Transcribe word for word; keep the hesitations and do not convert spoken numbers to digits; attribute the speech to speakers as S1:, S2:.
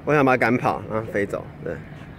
S1: 我想把它赶跑，然后飞走。对，